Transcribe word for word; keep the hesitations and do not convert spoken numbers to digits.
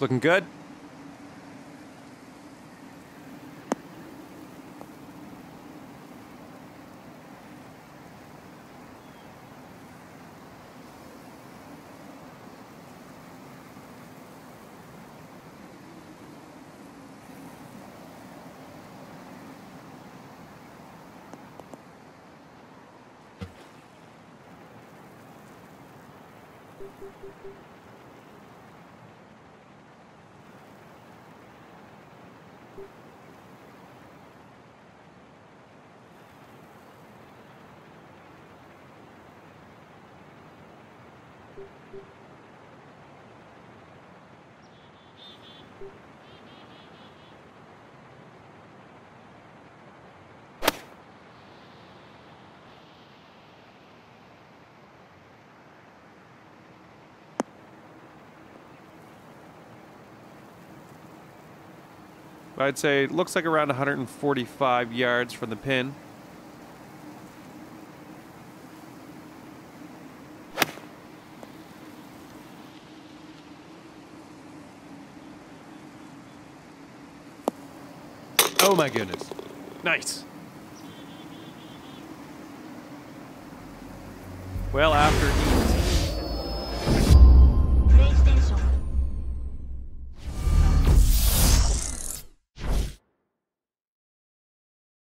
looking good. I'd say it looks like around one hundred forty-five yards from the pin. Oh my goodness. Nice. Well, after